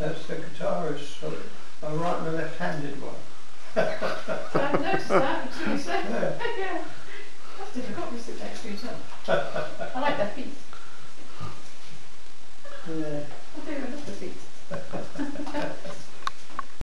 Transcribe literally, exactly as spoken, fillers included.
That's the guitarist, so a right and a left-handed one. I've noticed that until you said Yeah. yeah. That's difficult, this is extra yourself. I like that piece. Yeah.